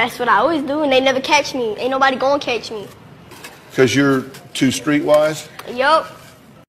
That's what I always do, and they never catch me. Ain't nobody gonna catch me. Because you're too streetwise? Yup.